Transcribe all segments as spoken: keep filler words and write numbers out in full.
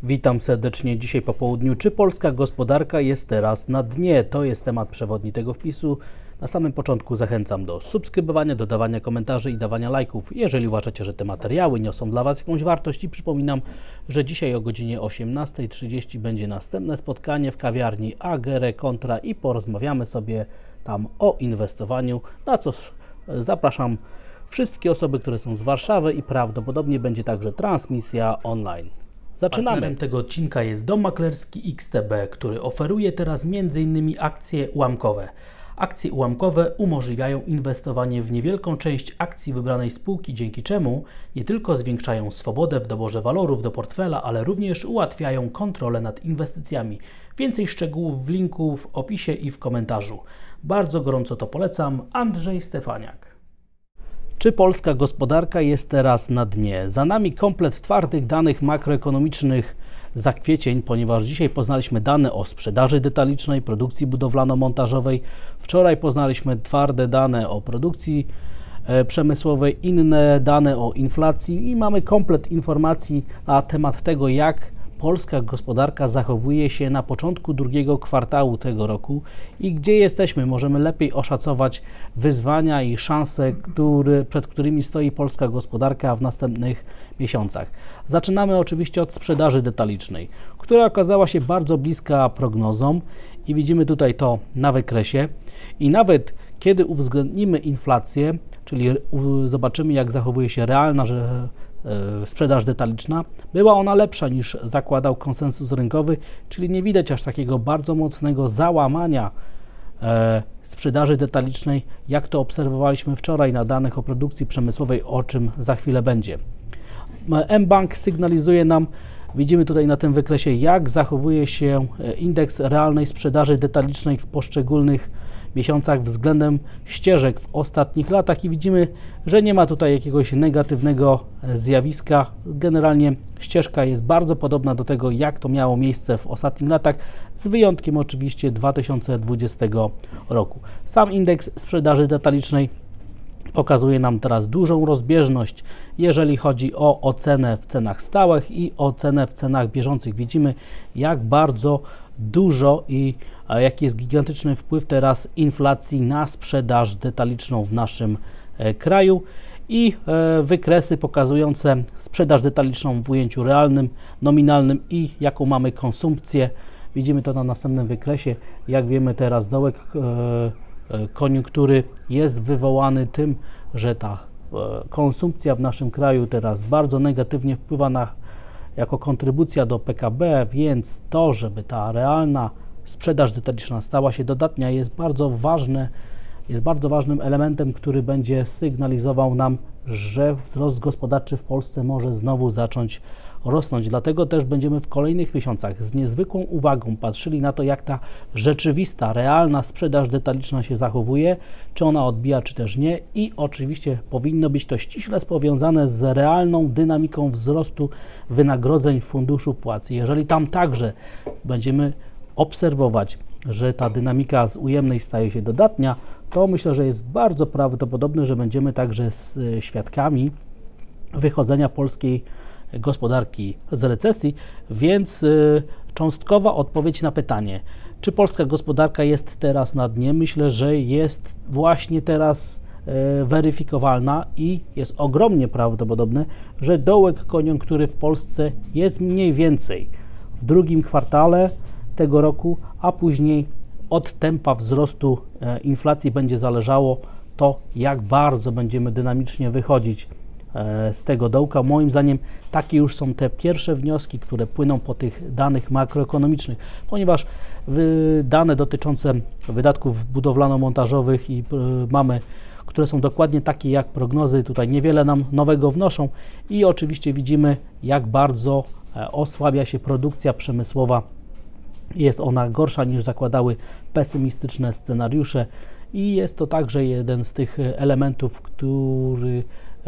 Witam serdecznie dzisiaj po południu. Czy polska gospodarka jest teraz na dnie? To jest temat przewodni tego wpisu. Na samym początku zachęcam do subskrybowania, dodawania komentarzy i dawania lajków, jeżeli uważacie, że te materiały niosą dla Was jakąś wartość. I przypominam, że dzisiaj o godzinie osiemnastej trzydzieści będzie następne spotkanie w kawiarni Agere Contra i porozmawiamy sobie tam o inwestowaniu, na co zapraszam wszystkie osoby, które są z Warszawy i prawdopodobnie będzie także transmisja online. Zaczynamy. Partnerem tego odcinka jest Dom Maklerski X T B, który oferuje teraz między innymi akcje ułamkowe. Akcje ułamkowe umożliwiają inwestowanie w niewielką część akcji wybranej spółki, dzięki czemu nie tylko zwiększają swobodę w doborze walorów do portfela, ale również ułatwiają kontrolę nad inwestycjami. Więcej szczegółów w linku w opisie i w komentarzu. Bardzo gorąco to polecam. Andrzej Stefaniak. Czy polska gospodarka jest teraz na dnie? Za nami komplet twardych danych makroekonomicznych za kwiecień, ponieważ dzisiaj poznaliśmy dane o sprzedaży detalicznej, produkcji budowlano-montażowej. Wczoraj poznaliśmy twarde dane o produkcji e, przemysłowej, inne dane o inflacji i mamy komplet informacji na temat tego, jak polska gospodarka zachowuje się na początku drugiego kwartału tego roku i gdzie jesteśmy. Możemy lepiej oszacować wyzwania i szanse, który, przed którymi stoi polska gospodarka w następnych miesiącach. Zaczynamy oczywiście od sprzedaży detalicznej, która okazała się bardzo bliska prognozom i widzimy tutaj to na wykresie. I nawet kiedy uwzględnimy inflację, czyli zobaczymy, jak zachowuje się realna że sprzedaż detaliczna, była ona lepsza niż zakładał konsensus rynkowy, czyli nie widać aż takiego bardzo mocnego załamania e, sprzedaży detalicznej, jak to obserwowaliśmy wczoraj na danych o produkcji przemysłowej, o czym za chwilę będzie. mBank sygnalizuje nam, widzimy tutaj na tym wykresie, jak zachowuje się indeks realnej sprzedaży detalicznej w poszczególnych miesiącach względem ścieżek w ostatnich latach i widzimy, że nie ma tutaj jakiegoś negatywnego zjawiska. Generalnie ścieżka jest bardzo podobna do tego, jak to miało miejsce w ostatnich latach, z wyjątkiem oczywiście dwa tysiące dwudziestego roku. Sam indeks sprzedaży detalicznej pokazuje nam teraz dużą rozbieżność, jeżeli chodzi o ocenę w cenach stałych i ocenę w cenach bieżących. Widzimy, jak bardzo dużo i jaki jest gigantyczny wpływ teraz inflacji na sprzedaż detaliczną w naszym e, kraju i e, wykresy pokazujące sprzedaż detaliczną w ujęciu realnym, nominalnym i jaką mamy konsumpcję. Widzimy to na następnym wykresie. Jak wiemy, teraz dołek e, e, koniunktury jest wywołany tym, że ta e, konsumpcja w naszym kraju teraz bardzo negatywnie wpływa na jako kontrybucja do P K B, więc to, żeby ta realna sprzedaż detaliczna stała się dodatnia, jest bardzo ważne, jest bardzo ważnym elementem, który będzie sygnalizował nam, że wzrost gospodarczy w Polsce może znowu zacząć rosnąć. Dlatego też będziemy w kolejnych miesiącach z niezwykłą uwagą patrzyli na to, jak ta rzeczywista, realna sprzedaż detaliczna się zachowuje, czy ona odbija, czy też nie i oczywiście powinno być to ściśle powiązane z realną dynamiką wzrostu wynagrodzeń w funduszu płac. Jeżeli tam także będziemy obserwować, że ta dynamika z ujemnej staje się dodatnia, to myślę, że jest bardzo prawdopodobne, że będziemy także z świadkami wychodzenia polskiej gospodarki z recesji, więc y, cząstkowa odpowiedź na pytanie, czy polska gospodarka jest teraz na dnie, myślę, że jest właśnie teraz y, weryfikowalna i jest ogromnie prawdopodobne, że dołek koniunktury w Polsce jest mniej więcej w drugim kwartale tego roku, a później od tempa wzrostu y, inflacji będzie zależało to, jak bardzo będziemy dynamicznie wychodzić z tego dołka. Moim zdaniem takie już są te pierwsze wnioski, które płyną po tych danych makroekonomicznych, ponieważ dane dotyczące wydatków budowlano-montażowych i mamy, które są dokładnie takie jak prognozy, tutaj niewiele nam nowego wnoszą i oczywiście widzimy, jak bardzo osłabia się produkcja przemysłowa. Jest ona gorsza niż zakładały pesymistyczne scenariusze i jest to także jeden z tych elementów, który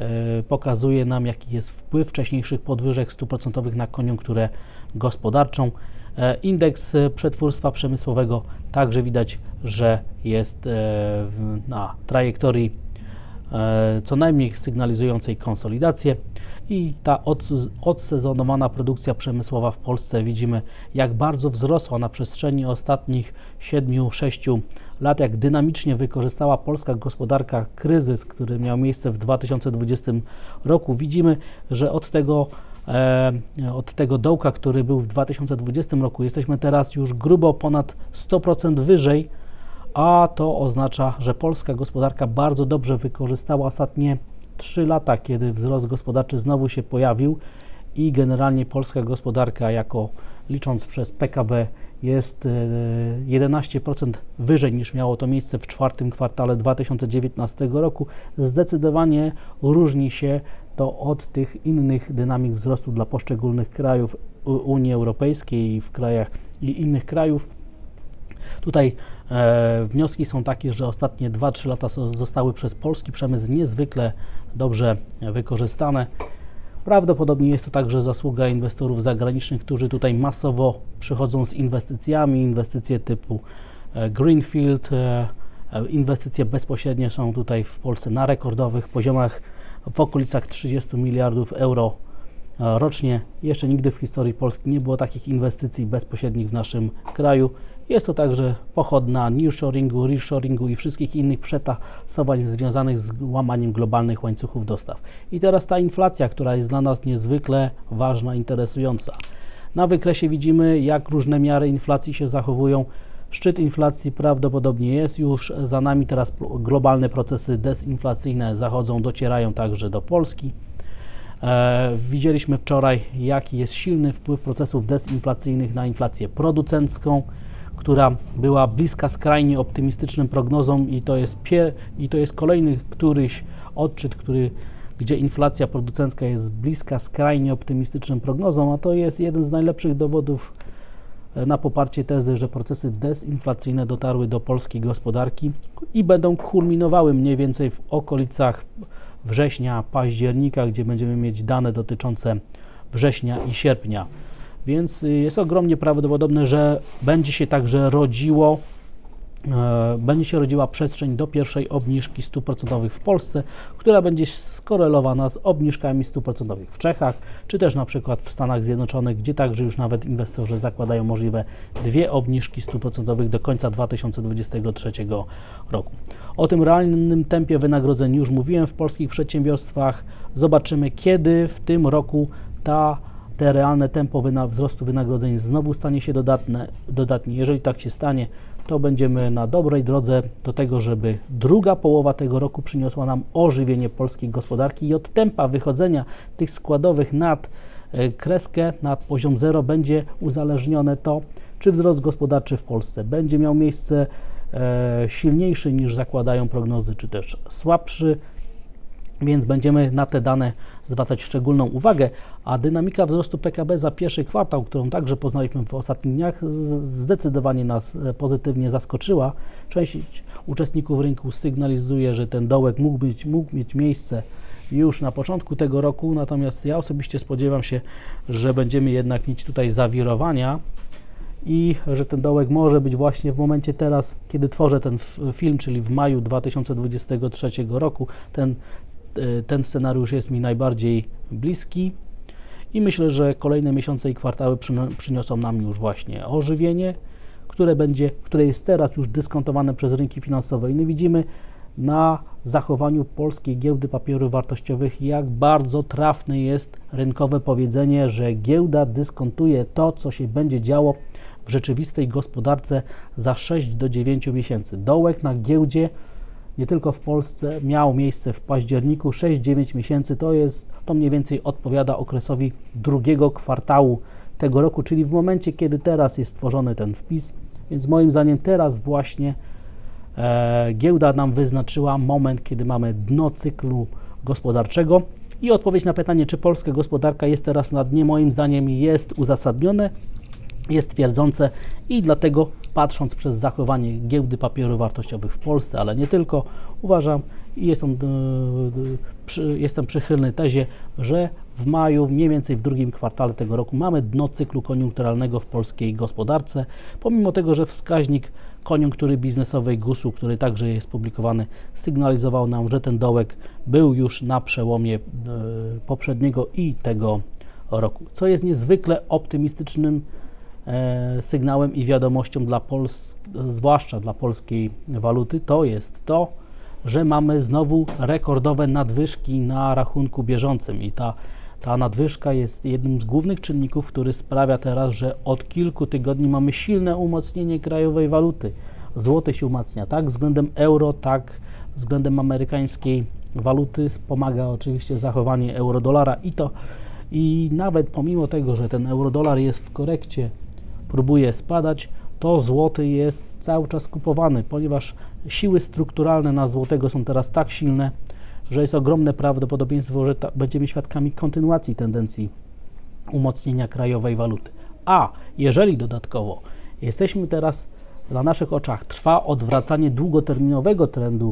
pokazuje nam, jaki jest wpływ wcześniejszych podwyżek stóp procentowych na koniunkturę gospodarczą. Indeks przetwórstwa przemysłowego także widać, że jest na trajektorii co najmniej sygnalizującej konsolidację. I ta odsezonowana produkcja przemysłowa w Polsce widzimy, jak bardzo wzrosła na przestrzeni ostatnich siedmiu sześciu lat, jak dynamicznie wykorzystała polska gospodarka kryzys, który miał miejsce w dwa tysiące dwudziestym roku. Widzimy, że od tego, e, od tego dołka, który był w dwa tysiące dwudziestym roku, jesteśmy teraz już grubo ponad sto procent wyżej, a to oznacza, że polska gospodarka bardzo dobrze wykorzystała ostatnie trzy lata, kiedy wzrost gospodarczy znowu się pojawił i generalnie polska gospodarka, jako licząc przez P K B, jest jedenaście procent wyżej niż miało to miejsce w czwartym kwartale dwa tysiące dziewiętnastego roku. Zdecydowanie różni się to od tych innych dynamik wzrostu dla poszczególnych krajów Unii Europejskiej i w krajach i innych krajów. Tutaj e, wnioski są takie, że ostatnie dwa trzy lata zostały przez polski przemysł niezwykle dobrze wykorzystane. Prawdopodobnie jest to także zasługa inwestorów zagranicznych, którzy tutaj masowo przychodzą z inwestycjami, inwestycje typu e, Greenfield, e, inwestycje bezpośrednie są tutaj w Polsce na rekordowych poziomach w okolicach trzydziestu miliardów euro rocznie. Jeszcze nigdy w historii Polski nie było takich inwestycji bezpośrednich w naszym kraju. Jest to także pochodna nearshoringu, reshoringu i wszystkich innych przetasowań związanych z łamaniem globalnych łańcuchów dostaw. I teraz ta inflacja, która jest dla nas niezwykle ważna, interesująca. Na wykresie widzimy, jak różne miary inflacji się zachowują. Szczyt inflacji prawdopodobnie jest już za nami. Teraz globalne procesy dezinflacyjne zachodzą, docierają także do Polski. E, widzieliśmy wczoraj, jaki jest silny wpływ procesów dezinflacyjnych na inflację producencką, która była bliska skrajnie optymistycznym prognozom i to jest, pie, i to jest kolejny któryś odczyt, który, gdzie inflacja producencka jest bliska skrajnie optymistycznym prognozom, a to jest jeden z najlepszych dowodów na poparcie tezy, że procesy dezinflacyjne dotarły do polskiej gospodarki i będą kulminowały mniej więcej w okolicach września, października, gdzie będziemy mieć dane dotyczące września i sierpnia. Więc jest ogromnie prawdopodobne, że będzie się także rodziło, e, będzie się rodziła przestrzeń do pierwszej obniżki stóp procentowych w Polsce, która będzie skorelowana z obniżkami stóp procentowych w Czechach, czy też na przykład w Stanach Zjednoczonych, gdzie także już nawet inwestorzy zakładają możliwe dwie obniżki stóp procentowych do końca dwa tysiące dwudziestego trzeciego roku. O tym realnym tempie wynagrodzeń już mówiłem w polskich przedsiębiorstwach. Zobaczymy, kiedy w tym roku ta te realne tempo wyna, wzrostu wynagrodzeń znowu stanie się dodatne, dodatnie. Jeżeli tak się stanie, to będziemy na dobrej drodze do tego, żeby druga połowa tego roku przyniosła nam ożywienie polskiej gospodarki i od tempa wychodzenia tych składowych nad e, kreskę, nad poziom zero będzie uzależnione to, czy wzrost gospodarczy w Polsce będzie miał miejsce e, silniejszy niż zakładają prognozy, czy też słabszy. Więc będziemy na te dane zwracać szczególną uwagę, a dynamika wzrostu P K B za pierwszy kwartał, którą także poznaliśmy w ostatnich dniach, zdecydowanie nas pozytywnie zaskoczyła. Część uczestników rynku sygnalizuje, że ten dołek mógł, być, mógł mieć miejsce już na początku tego roku, natomiast ja osobiście spodziewam się, że będziemy jednak mieć tutaj zawirowania i że ten dołek może być właśnie w momencie teraz, kiedy tworzę ten film, czyli w maju dwa tysiące dwudziestego trzeciego roku. Ten Ten scenariusz jest mi najbardziej bliski i myślę, że kolejne miesiące i kwartały przyniosą nam już właśnie ożywienie, które będzie, które jest teraz już dyskontowane przez rynki finansowe. I my widzimy na zachowaniu polskiej giełdy papierów wartościowych, jak bardzo trafne jest rynkowe powiedzenie, że giełda dyskontuje to, co się będzie działo w rzeczywistej gospodarce za sześć do dziewięciu miesięcy. Dołek na giełdzie nie tylko w Polsce miał miejsce w październiku, sześć do dziewięciu miesięcy, to jest, to mniej więcej odpowiada okresowi drugiego kwartału tego roku, czyli w momencie, kiedy teraz jest tworzony ten wpis, więc moim zdaniem teraz właśnie e, giełda nam wyznaczyła moment, kiedy mamy dno cyklu gospodarczego i odpowiedź na pytanie, czy polska gospodarka jest teraz na dnie, moim zdaniem jest uzasadnione, jest twierdzące i dlatego, patrząc przez zachowanie giełdy papierów wartościowych w Polsce, ale nie tylko, uważam i jestem, przy, jestem przychylny tezie, że w maju, mniej więcej w drugim kwartale tego roku mamy dno cyklu koniunkturalnego w polskiej gospodarce, pomimo tego, że wskaźnik koniunktury biznesowej gusu, który także jest publikowany, sygnalizował nam, że ten dołek był już na przełomie e, poprzedniego i tego roku, co jest niezwykle optymistycznym e, sygnałem i wiadomością dla Polski, zwłaszcza dla polskiej waluty. To jest to, że mamy znowu rekordowe nadwyżki na rachunku bieżącym i ta, ta nadwyżka jest jednym z głównych czynników, który sprawia teraz, że od kilku tygodni mamy silne umocnienie krajowej waluty. Złoty się umacnia tak względem euro, tak względem amerykańskiej waluty. Wspomaga oczywiście zachowanie euro-dolara i to i nawet pomimo tego, że ten euro-dolar jest w korekcie, próbuje spadać, to złoty jest cały czas kupowany, ponieważ siły strukturalne na złotego są teraz tak silne, że jest ogromne prawdopodobieństwo, że ta, będziemy świadkami kontynuacji tendencji umocnienia krajowej waluty. A jeżeli dodatkowo jesteśmy teraz, na naszych oczach trwa odwracanie długoterminowego trendu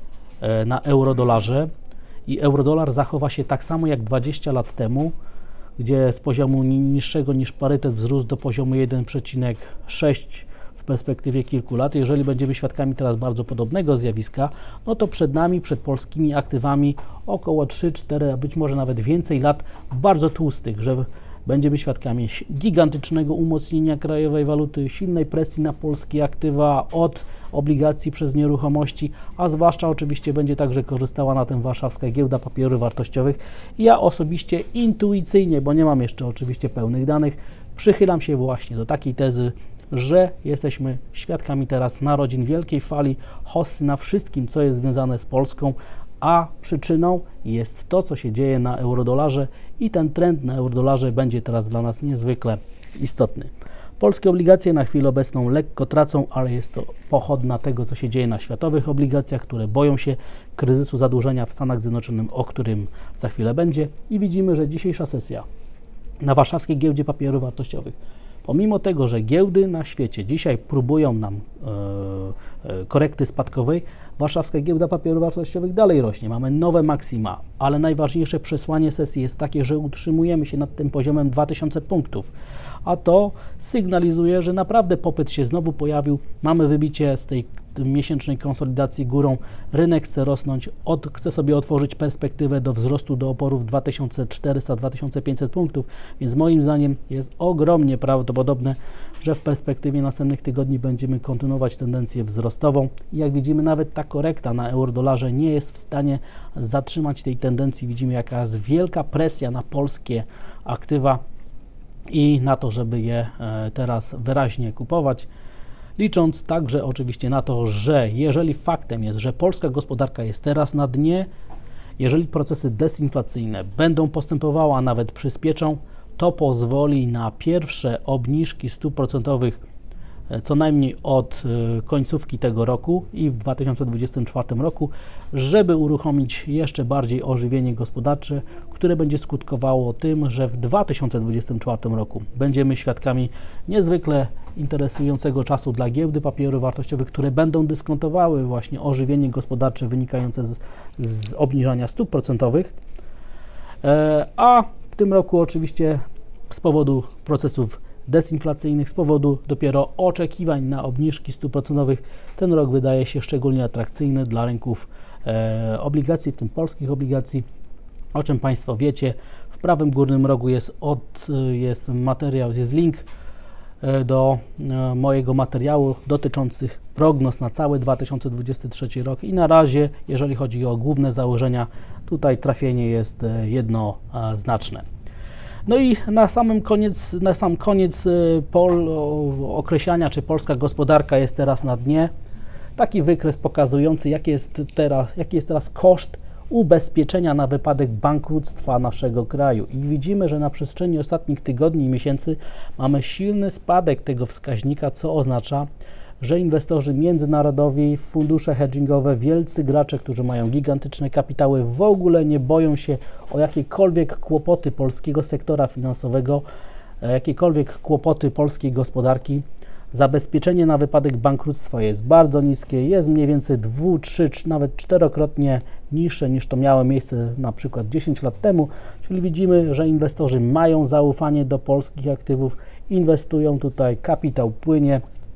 e, na euro-dolarze i euro-dolar zachowa się tak samo jak dwadzieścia lat temu, gdzie z poziomu niższego niż parytet wzrósł do poziomu jeden przecinek sześć w perspektywie kilku lat. Jeżeli będziemy świadkami teraz bardzo podobnego zjawiska, no to przed nami, przed polskimi aktywami około trzy cztery, a być może nawet więcej lat bardzo tłustych, że będziemy świadkami gigantycznego umocnienia krajowej waluty, silnej presji na polskie aktywa od obligacji przez nieruchomości, a zwłaszcza oczywiście będzie także korzystała na tym warszawska giełda papierów wartościowych. Ja osobiście intuicyjnie, bo nie mam jeszcze oczywiście pełnych danych, przychylam się właśnie do takiej tezy, że jesteśmy świadkami teraz narodzin wielkiej fali hossy na wszystkim, co jest związane z Polską, a przyczyną jest to, co się dzieje na eurodolarze i ten trend na eurodolarze będzie teraz dla nas niezwykle istotny. Polskie obligacje na chwilę obecną lekko tracą, ale jest to pochodna tego, co się dzieje na światowych obligacjach, które boją się kryzysu zadłużenia w Stanach Zjednoczonych, o którym za chwilę będzie. I widzimy, że dzisiejsza sesja na warszawskiej giełdzie papierów wartościowych, pomimo tego, że giełdy na świecie dzisiaj próbują nam e, e, korekty spadkowej, warszawska giełda papierów wartościowych dalej rośnie. Mamy nowe maksima, ale najważniejsze przesłanie sesji jest takie, że utrzymujemy się nad tym poziomem dwa tysiące punktów, a to sygnalizuje, że naprawdę popyt się znowu pojawił. Mamy wybicie z tej miesięcznej konsolidacji górą. Rynek chce rosnąć, od, chce sobie otworzyć perspektywę do wzrostu do oporów dwa tysiące czterysta do dwa tysiące pięćset punktów, więc moim zdaniem jest ogromnie prawdopodobne, że w perspektywie następnych tygodni będziemy kontynuować tendencję wzrostową. I jak widzimy, nawet ta korekta na euro-dolarze nie jest w stanie zatrzymać tej tendencji. Widzimy, jaka jest wielka presja na polskie aktywa i na to, żeby je teraz wyraźnie kupować, licząc także oczywiście na to, że jeżeli faktem jest, że polska gospodarka jest teraz na dnie, jeżeli procesy desinflacyjne będą postępowały, a nawet przyspieszą, to pozwoli na pierwsze obniżki stóp procentowych co najmniej od końcówki tego roku i w dwa tysiące dwudziestym czwartym roku, żeby uruchomić jeszcze bardziej ożywienie gospodarcze, które będzie skutkowało tym, że w dwa tysiące dwudziestym czwartym roku będziemy świadkami niezwykle interesującego czasu dla giełdy papierów wartościowych, które będą dyskontowały właśnie ożywienie gospodarcze wynikające z, z obniżania stóp procentowych, a w tym roku oczywiście z powodu procesów desinflacyjnych, z powodu dopiero oczekiwań na obniżki stóp procentowych, ten rok wydaje się szczególnie atrakcyjny dla rynków e, obligacji, w tym polskich obligacji, o czym Państwo wiecie. W prawym górnym rogu jest, od, jest materiał, jest link e, do e, mojego materiału dotyczących prognoz na cały dwa tysiące dwudziesty trzeci rok i na razie, jeżeli chodzi o główne założenia, tutaj trafienie jest e, jednoznaczne. No i na samym koniec, na sam koniec pol określania, czy polska gospodarka jest teraz na dnie, taki wykres pokazujący, jaki jest teraz, jaki jest teraz koszt ubezpieczenia na wypadek bankructwa naszego kraju. I widzimy, że na przestrzeni ostatnich tygodni i miesięcy mamy silny spadek tego wskaźnika, co oznacza, że inwestorzy międzynarodowi, fundusze hedgingowe, wielcy gracze, którzy mają gigantyczne kapitały, w ogóle nie boją się o jakiekolwiek kłopoty polskiego sektora finansowego, jakiekolwiek kłopoty polskiej gospodarki. Zabezpieczenie na wypadek bankructwa jest bardzo niskie, jest mniej więcej dwu, trzy, czy nawet czterokrotnie niższe niż to miało miejsce na przykład dziesięć lat temu, czyli widzimy, że inwestorzy mają zaufanie do polskich aktywów, inwestują tutaj, kapitał płynie.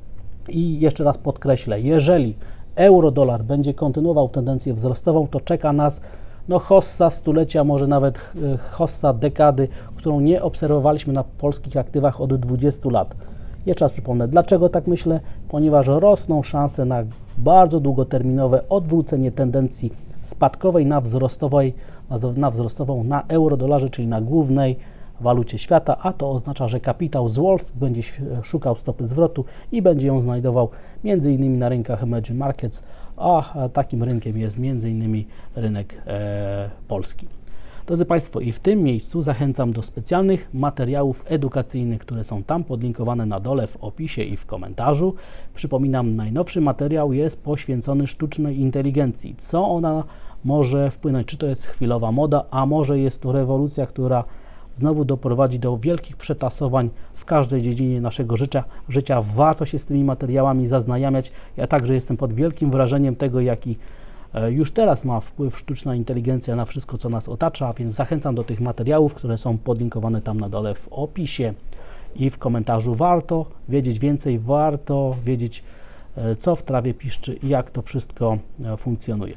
I jeszcze raz podkreślę, jeżeli euro-dolar będzie kontynuował tendencję wzrostową, to czeka nas no, hossa stulecia, może nawet hossa dekady, którą nie obserwowaliśmy na polskich aktywach od dwudziestu lat. Jeszcze raz przypomnę, dlaczego tak myślę? Ponieważ rosną szanse na bardzo długoterminowe odwrócenie tendencji spadkowej na, wzrostowej, na wzrostową na euro-dolarze, czyli na głównej walucie świata, a to oznacza, że kapitał z Wall Street będzie szukał stopy zwrotu i będzie ją znajdował między innymi na rynkach emerging markets, a takim rynkiem jest między innymi rynek e, polski. Drodzy Państwo, i w tym miejscu zachęcam do specjalnych materiałów edukacyjnych, które są tam podlinkowane na dole w opisie i w komentarzu. Przypominam, najnowszy materiał jest poświęcony sztucznej inteligencji. Co ona może wpłynąć? Czy to jest chwilowa moda, a może jest to rewolucja, która znowu doprowadzi do wielkich przetasowań w każdej dziedzinie naszego życia. życia. Warto się z tymi materiałami zaznajamiać. Ja także jestem pod wielkim wrażeniem tego, jaki już teraz ma wpływ sztuczna inteligencja na wszystko, co nas otacza, więc zachęcam do tych materiałów, które są podlinkowane tam na dole w opisie i w komentarzu. Warto wiedzieć więcej, warto wiedzieć, co w trawie piszczy i jak to wszystko funkcjonuje.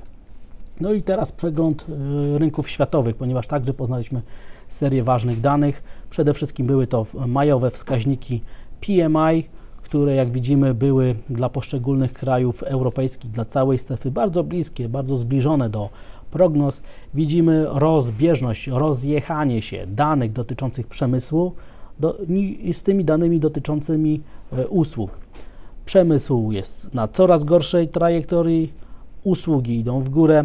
No i teraz przegląd rynków światowych, ponieważ także poznaliśmy serię ważnych danych. Przede wszystkim były to majowe wskaźniki P M I, które jak widzimy były dla poszczególnych krajów europejskich, dla całej strefy bardzo bliskie, bardzo zbliżone do prognoz. Widzimy rozbieżność, rozjechanie się danych dotyczących przemysłu do, i z tymi danymi dotyczącymi e, usług. Przemysł jest na coraz gorszej trajektorii, usługi idą w górę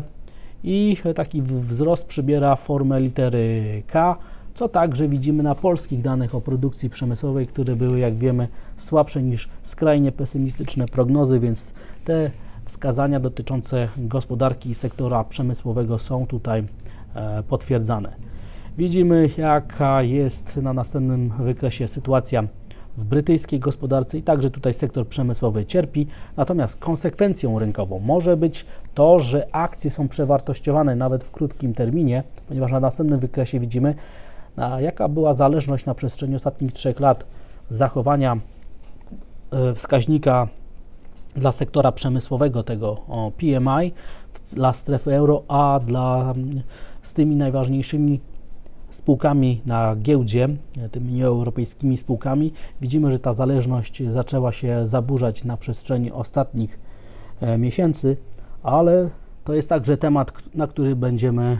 i taki wzrost przybiera formę litery K, co także widzimy na polskich danych o produkcji przemysłowej, które były, jak wiemy, słabsze niż skrajnie pesymistyczne prognozy, więc te wskazania dotyczące gospodarki i sektora przemysłowego są tutaj e, potwierdzane. Widzimy, jaka jest na następnym wykresie sytuacja w brytyjskiej gospodarce i także tutaj sektor przemysłowy cierpi, natomiast konsekwencją rynkową może być to, że akcje są przewartościowane nawet w krótkim terminie, ponieważ na następnym wykresie widzimy, a jaka była zależność na przestrzeni ostatnich trzech lat zachowania wskaźnika dla sektora przemysłowego, tego P M I dla strefy euro, a dla z tymi najważniejszymi spółkami na giełdzie, tymi nieeuropejskimi spółkami, widzimy, że ta zależność zaczęła się zaburzać na przestrzeni ostatnich miesięcy, ale to jest także temat, na który będziemy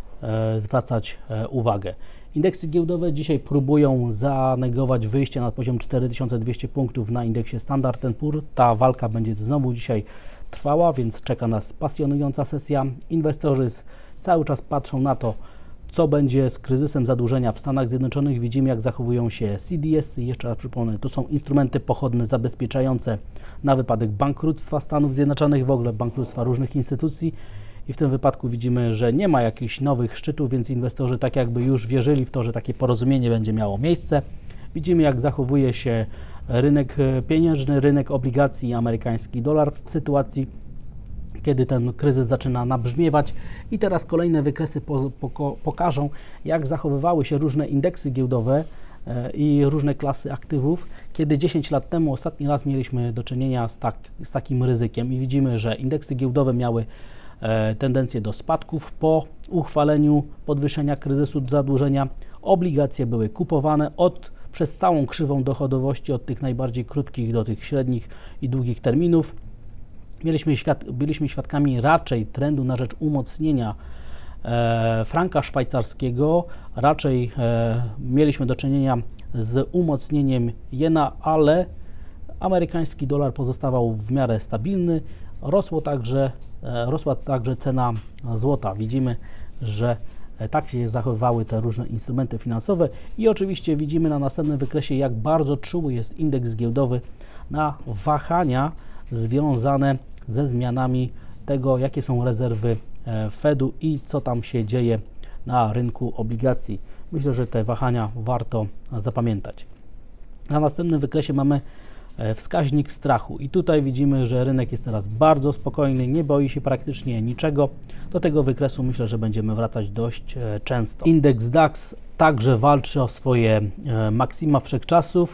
zwracać uwagę. Indeksy giełdowe dzisiaj próbują zanegować wyjście na poziom cztery tysiące dwieście punktów na indeksie Standard and Poor. Ta walka będzie znowu dzisiaj trwała, więc czeka nas pasjonująca sesja. Inwestorzy cały czas patrzą na to, co będzie z kryzysem zadłużenia w Stanach Zjednoczonych. Widzimy, jak zachowują się C D S. Jeszcze raz przypomnę, to są instrumenty pochodne zabezpieczające na wypadek bankructwa Stanów Zjednoczonych, w ogóle bankructwa różnych instytucji. I w tym wypadku widzimy, że nie ma jakichś nowych szczytów, więc inwestorzy tak jakby już wierzyli w to, że takie porozumienie będzie miało miejsce. Widzimy, jak zachowuje się rynek pieniężny, rynek obligacji i amerykański dolar w sytuacji, kiedy ten kryzys zaczyna nabrzmiewać. I teraz kolejne wykresy po, po, pokażą, jak zachowywały się różne indeksy giełdowe e, i różne klasy aktywów, kiedy dziesięć lat temu ostatni raz mieliśmy do czynienia z, tak, z takim ryzykiem i widzimy, że indeksy giełdowe miały tendencje do spadków po uchwaleniu podwyższenia kryzysu zadłużenia. Obligacje były kupowane od, przez całą krzywą dochodowości, od tych najbardziej krótkich do tych średnich i długich terminów. Mieliśmy świad byliśmy świadkami raczej trendu na rzecz umocnienia e, franka szwajcarskiego, raczej e, mieliśmy do czynienia z umocnieniem jena, ale amerykański dolar pozostawał w miarę stabilny. Rosło także Rosła także cena złota. Widzimy, że tak się zachowywały te różne instrumenty finansowe i oczywiście widzimy na następnym wykresie, jak bardzo czuły jest indeks giełdowy na wahania związane ze zmianami tego, jakie są rezerwy Fedu i co tam się dzieje na rynku obligacji. Myślę, że te wahania warto zapamiętać. Na następnym wykresie mamy wskaźnik strachu i tutaj widzimy, że rynek jest teraz bardzo spokojny, nie boi się praktycznie niczego. Do tego wykresu myślę, że będziemy wracać dość często. Indeks DAX także walczy o swoje maksima wszechczasów.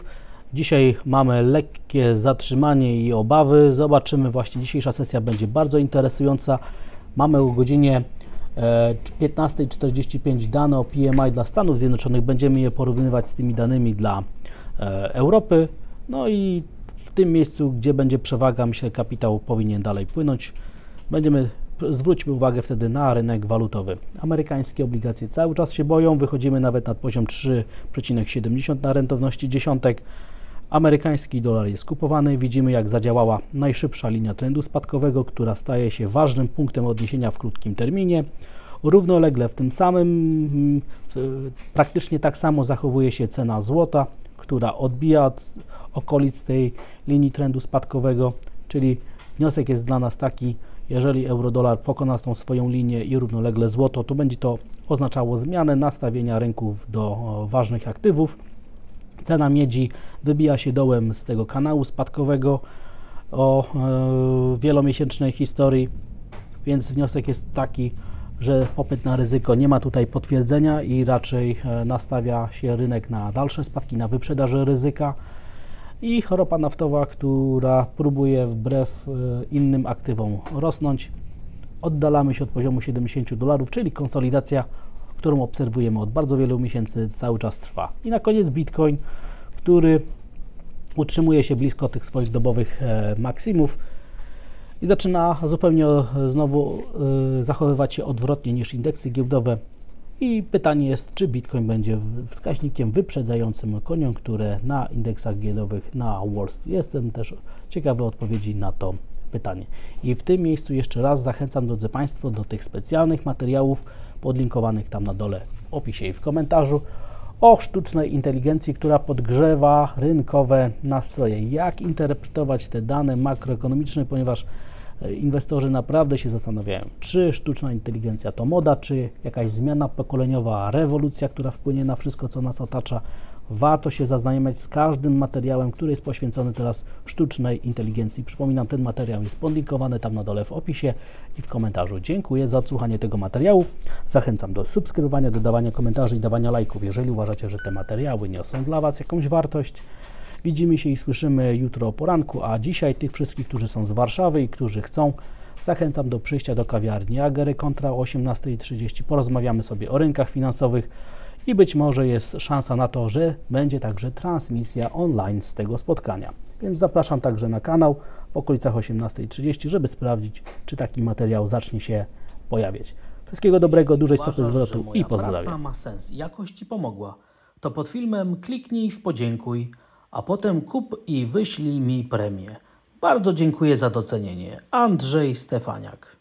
Dzisiaj mamy lekkie zatrzymanie i obawy. Zobaczymy, właśnie dzisiejsza sesja będzie bardzo interesująca. Mamy o godzinie piętnasta czterdzieści pięć dane o P M I dla Stanów Zjednoczonych. Będziemy je porównywać z tymi danymi dla Europy. No i w tym miejscu, gdzie będzie przewaga, myślę, kapitał powinien dalej płynąć. Będziemy, zwróćmy uwagę wtedy na rynek walutowy. Amerykańskie obligacje cały czas się boją. Wychodzimy nawet nad poziom trzy przecinek siedemdziesiąt na rentowności dziesiątek. Amerykański dolar jest kupowany. Widzimy, jak zadziałała najszybsza linia trendu spadkowego, która staje się ważnym punktem odniesienia w krótkim terminie. Równolegle w tym samym, praktycznie tak samo zachowuje się cena złota, która odbija od okolic tej linii trendu spadkowego, czyli wniosek jest dla nas taki, jeżeli euro-dolar pokona tą swoją linię i równolegle złoto, to będzie to oznaczało zmianę nastawienia rynków do ważnych aktywów. Cena miedzi wybija się dołem z tego kanału spadkowego o e, wielomiesięcznej historii, więc wniosek jest taki, że popyt na ryzyko nie ma tutaj potwierdzenia i raczej e, nastawia się rynek na dalsze spadki, na wyprzedaży ryzyka. I ropa naftowa, która próbuje wbrew e, innym aktywom rosnąć. Oddalamy się od poziomu siedemdziesięciu dolarów, czyli konsolidacja, którą obserwujemy od bardzo wielu miesięcy, cały czas trwa. I na koniec Bitcoin, który utrzymuje się blisko tych swoich dobowych e, maksimów i zaczyna zupełnie znowu e, zachowywać się odwrotnie niż indeksy giełdowe. I pytanie jest, czy Bitcoin będzie wskaźnikiem wyprzedzającym koniunkturę na indeksach giełdowych na Wall Street. Jestem też ciekawy odpowiedzi na to pytanie. I w tym miejscu jeszcze raz zachęcam, drodzy Państwo, do tych specjalnych materiałów podlinkowanych tam na dole w opisie i w komentarzu o sztucznej inteligencji, która podgrzewa rynkowe nastroje. Jak interpretować te dane makroekonomiczne, ponieważ inwestorzy naprawdę się zastanawiają, czy sztuczna inteligencja to moda, czy jakaś zmiana pokoleniowa, rewolucja, która wpłynie na wszystko, co nas otacza. Warto się zaznajomić z każdym materiałem, który jest poświęcony teraz sztucznej inteligencji. Przypominam, ten materiał jest podlinkowany tam na dole w opisie i w komentarzu. Dziękuję za odsłuchanie tego materiału. Zachęcam do subskrybowania, dodawania komentarzy i dawania lajków, jeżeli uważacie, że te materiały niosą dla Was jakąś wartość. Widzimy się i słyszymy jutro o poranku, a dzisiaj tych wszystkich, którzy są z Warszawy i którzy chcą, zachęcam do przyjścia do kawiarni Agery Kontra o osiemnasta trzydzieści. Porozmawiamy sobie o rynkach finansowych i być może jest szansa na to, że będzie także transmisja online z tego spotkania. Więc zapraszam także na kanał w okolicach osiemnasta trzydzieści, żeby sprawdzić, czy taki materiał zacznie się pojawiać. Wszystkiego dobrego, dużej stopy zwrotu i pozdrawiam. Praca ma sens i jakoś Ci pomogła. To pod filmem kliknij w podziękuj, a potem kup i wyślij mi premię. Bardzo dziękuję za docenienie. Andrzej Stefaniak.